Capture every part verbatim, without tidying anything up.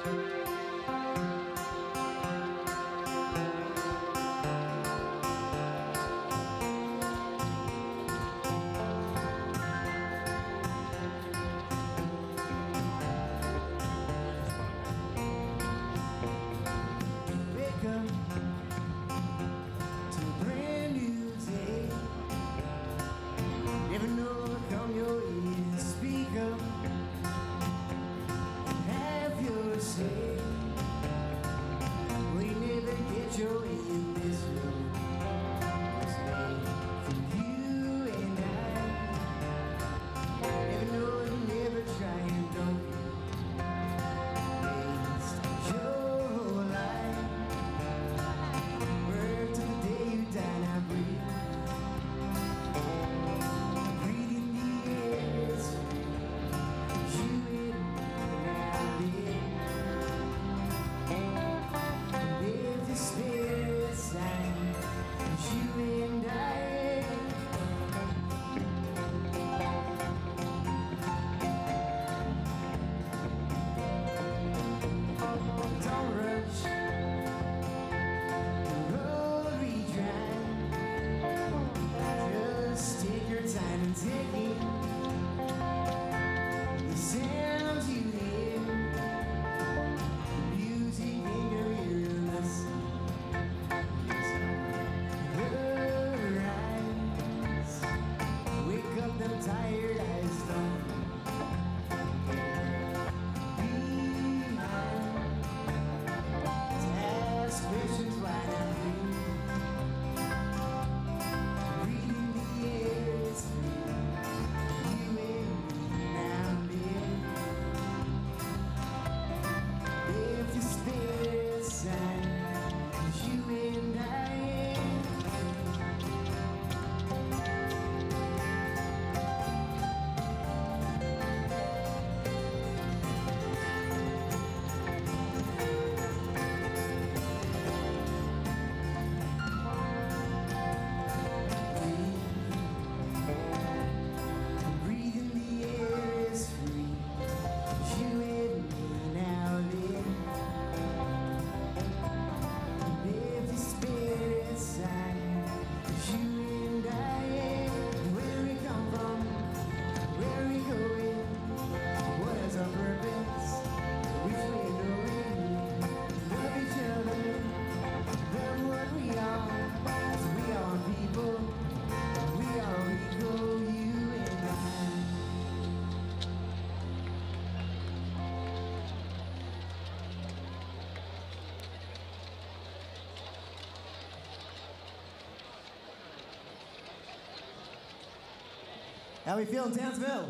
How we feeling, Townsville?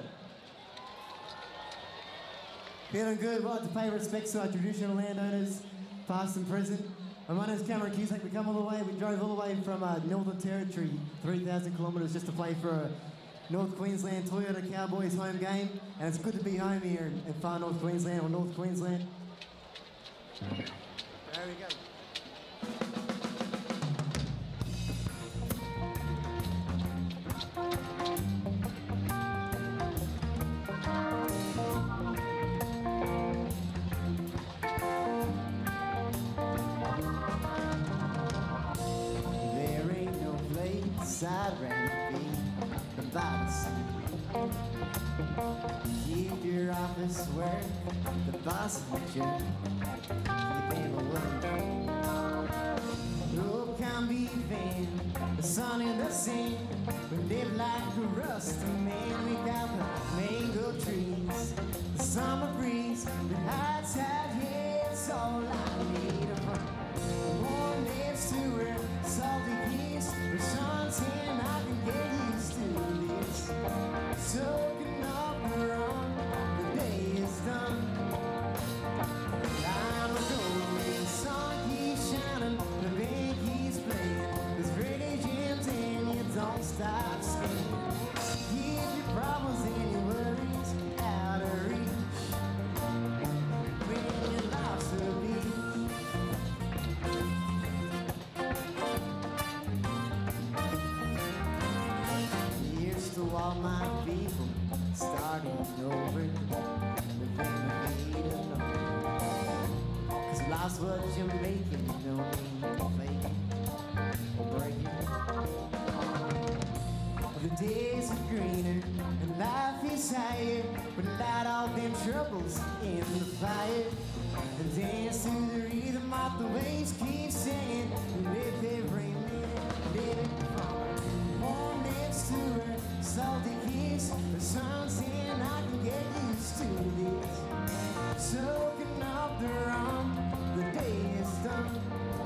Feeling good. We'd like to pay respects to our traditional landowners, past and present. And my name's Cameron Cusack. We come all the way, we drove all the way from uh, Northern Territory, three thousand kilometres just to play for a North Queensland Toyota Cowboys home game. And it's good to be home here in, in far North Queensland, or North Queensland. There we go. I'd rather be the boss. Keep your office work, the boss of you. Keep him away. Oh, come be fan, the sun and the sea. We live like a rusty man. We got the mango trees, the summer breeze, the hot side, yeah, it's all I need. Warm lips to her, salty kiss, the sun's in, I can get used to this. Soaking up the run, the day is done. I'm a golden, the sun keeps shining, the band keeps playing. There's pretty gems and you don't stop spinning. Keep your problems and your worries out of reach. lost what you're making. You don't mean to fake it or break it. The days are greener and life is higher, but light all them troubles in the fire. And dance to the rhythm of the waves, keep singing. Live every minute, live it from warm next to her, salty kiss. The sun's in, I can get used to this. Soaking up the rum, the day is done.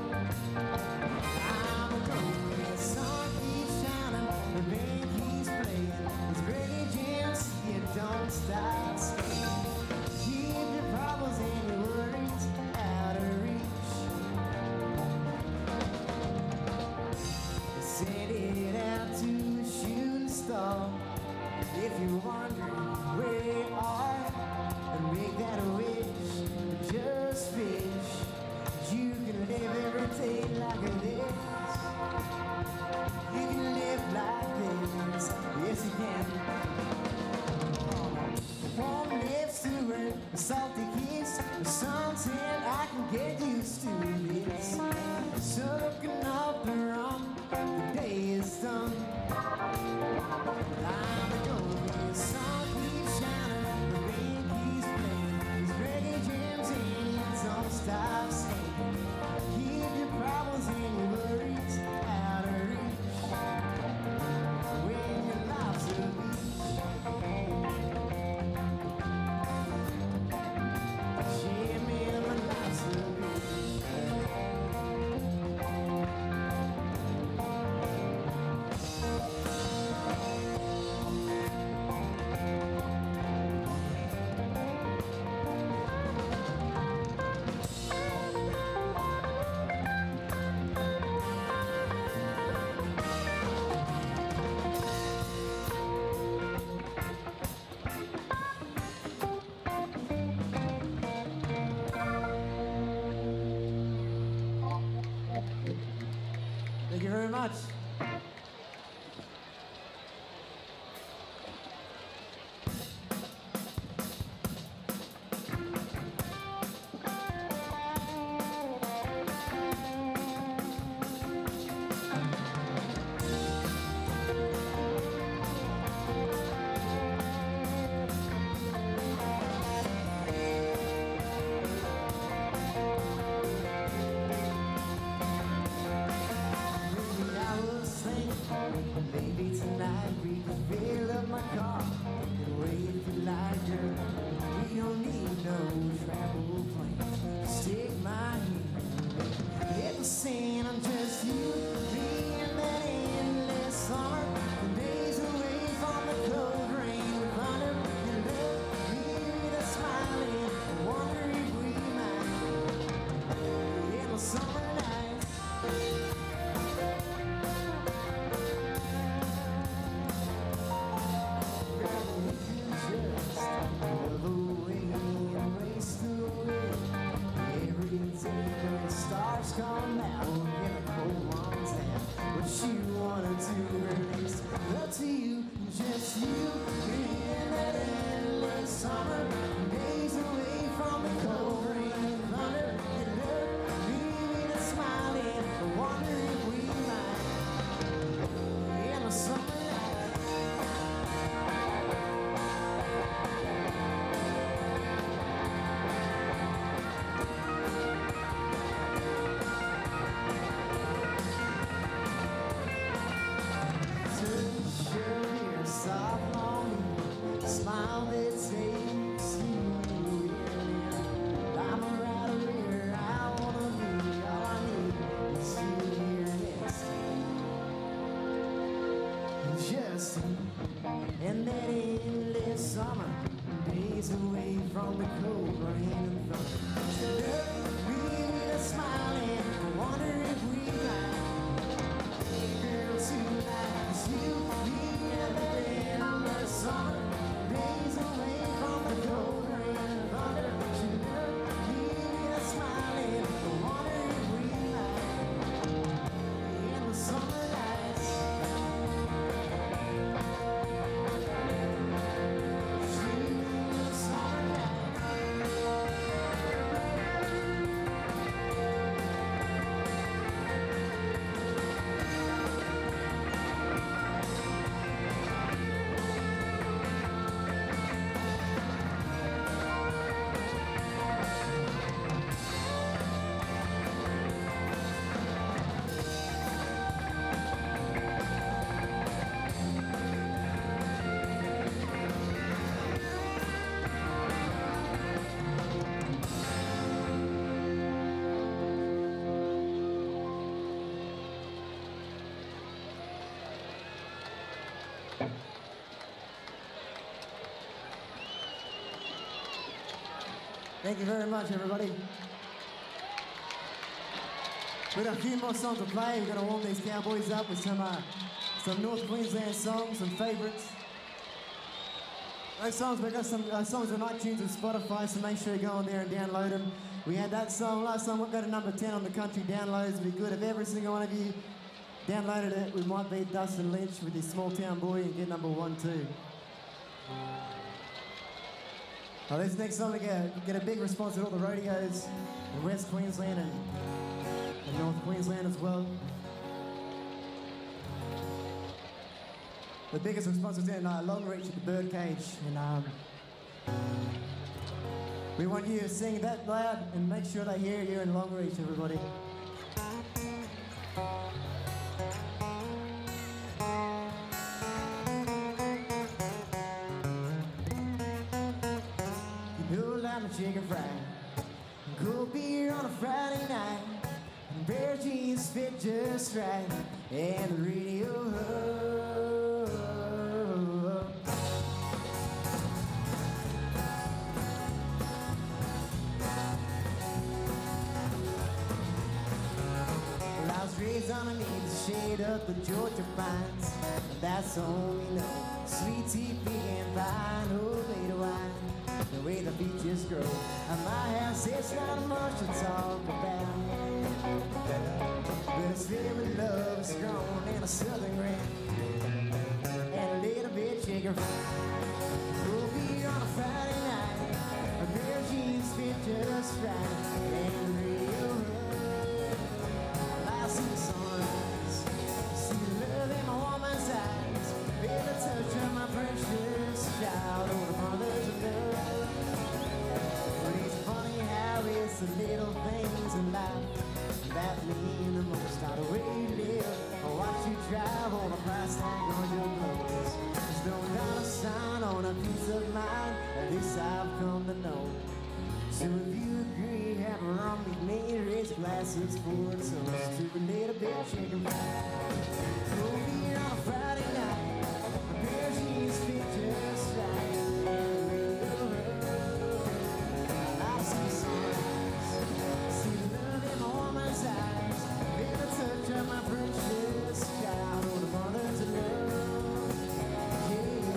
I'm a going, the sun keeps shining, the band keeps playing. It's reggae jams, you don't stop staying. Keep your problems and your worries out of reach. Send it out to a shooting star. If you're wondering where you are, and make that a wish, just fish. You can live every day like this. You can live like this. Yes, you can. Warm lips to her, a salty kiss, the sun's in, I can get used to this. Soaking up the rum, the day is done. I'm going, the sun keeps shining, the rain keeps playing. These reggae jams in, don't stop singing. Keep your problems and your worries out of reach. When your life's a beach. Thank you very much. Maybe tonight we can fill up my car and wait if you like, girl. We don't need no travel plans. Just take my hand. Hit the scene, I'm just you, me and that endless summer. The days away from the cold rain with thunder and love. Me that's smiling and wonder if we might in the summer night. Just live away and waste away. Thank you very much, everybody. We've got a few more songs to play. We're going to warm these cowboys up with some, uh, some North Queensland songs, some favourites. Those songs, we've got some uh, songs on iTunes and Spotify, so make sure you go on there and download them. We had that song last time, we've got a number ten on the country downloads. It'd be good if every single one of you downloaded it. We might beat Dustin Lynch with his Small Town Boy and get number one too. Oh, this next song we get, get a big response at all the rodeos in West Queensland and, and North Queensland as well. The biggest response was in uh, Longreach at the Birdcage, and um, we want you to sing that loud and make sure they hear you in Longreach, everybody. Chicken fried, cool beer on a Friday night, and bare jeans fit just right, and the radio. Well, I was raised underneath the shade of the Georgia pines, and that's all we know. Sweet tea, pecan pie, no later wine. The way the beaches grow at my house, it's not much to talk about, but it's filled with love, it's grown in a southern rain, and a little bit chicken fried. We'll be on a Friday night, a pair of jeans fit just right, and the radio. I see the sunrise, see the love in my woman's eyes, feel the touch of my precious child, oh, the mother's of love. It's the little things in life that mean the most. How the way you live, or watch you drive on a price tag on your clothes. There's no dollar sign on a piece of mind, at least I've come to know. So if you agree, have a rum with me, raise glasses for a toast to a little bit of chicken fried. We'll be on a Friday night, a pair of jeans fit just right. I see sunrise, see the love in my woman's eyes, feel the touch of my precious child, oh, the mother's of love, yeah.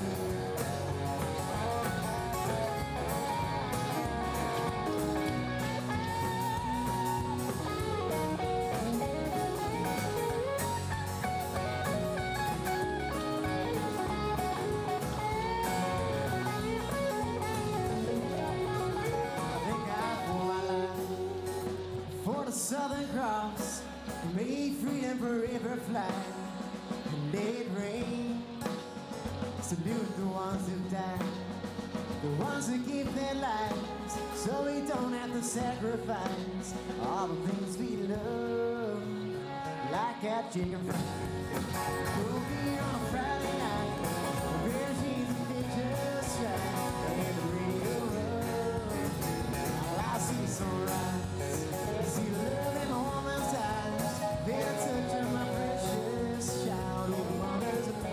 Southern Cross, may freedom forever fly, and let it rain. Salute the ones who died, the ones who give their lives, so we don't have to sacrifice all the things we love, like that chicken fried. We'll be on a Friday night, the beer jeans fit just right, and the radio runs. I see sunrise, see love in my woman's eyes, feel the touch of my precious child, oh, the mother's of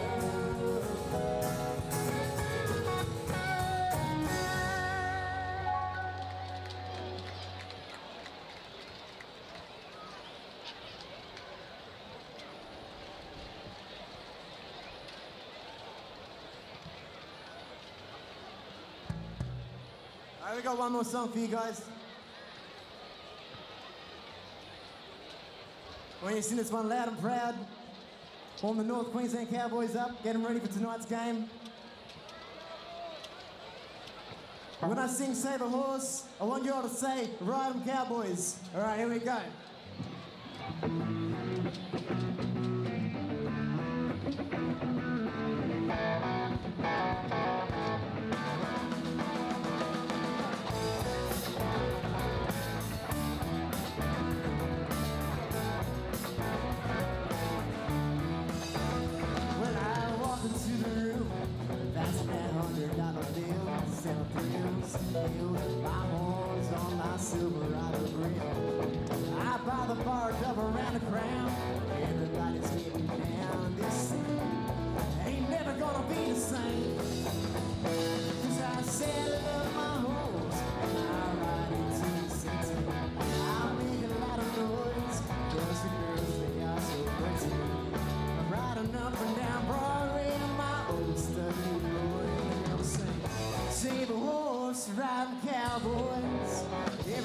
All right, we got one more song for you guys. When you sing this one loud and proud, warm the North Queensland Cowboys up, get them ready for tonight's game. When I sing Save a Horse, I want you all to say, Ride 'em Cowboys. All right, here we go. My horns on my Silverado grill. I buy the bar up around the crown. Everybody's getting down. This city ain't never gonna be the same. Cause I said I love my horse and I ride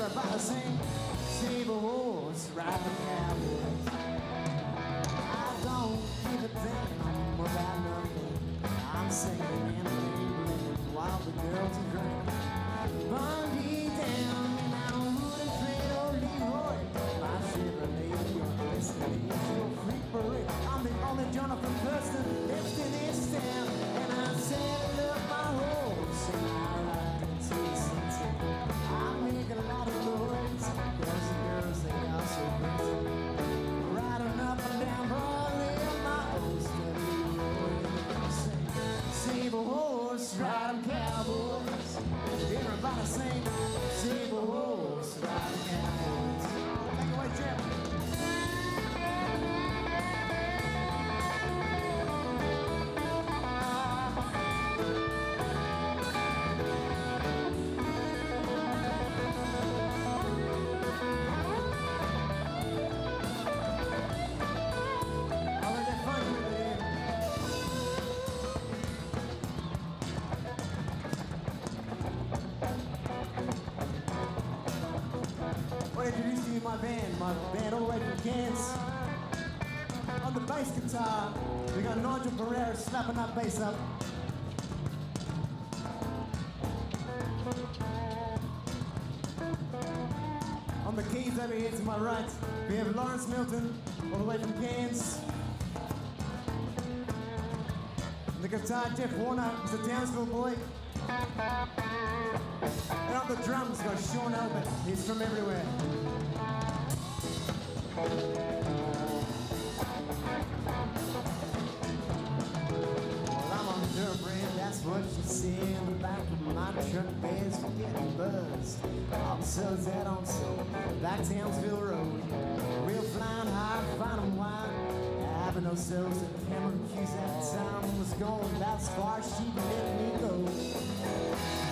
Everybody sing, save a horse, ride the cowboys. I don't give a damn about nothing. I'm singing and rambling while the girls are drinking. Bundy down and I wouldn't trade old Leroy. My Chevrolet, your destiny is your freak parade. I'm the only Jonathan Thurston left in this town. And I saddle up my horse and I ride into the city. I make a lot of noise, cause the girls, they are so crazy. Riding up and down Broadway on my old steady road. Sing, save a horse, ride 'em cowboys. Everybody sing, save a horse, ride 'em cowboys. Take it away, Jim. Introduce you to my band, my band all the way from Cairns. On the bass guitar, we got Nigel Pereira slapping that bass up. On the keys over here to my right, we have Lawrence Milton, all the way from Cairns. On the guitar, Jeff Warner, he's a Townsville boy. And on the drums, got Sean Albert, he's from everywhere. Well, I'm on the thoroughbred, that's what you see in the back of my truck. Bears for getting buzzed. Officers out on soul, back Townsville Road. Real flying high, fine and wide. Having ourselves a Cameron Hughes at the time was going about as far as she let me go.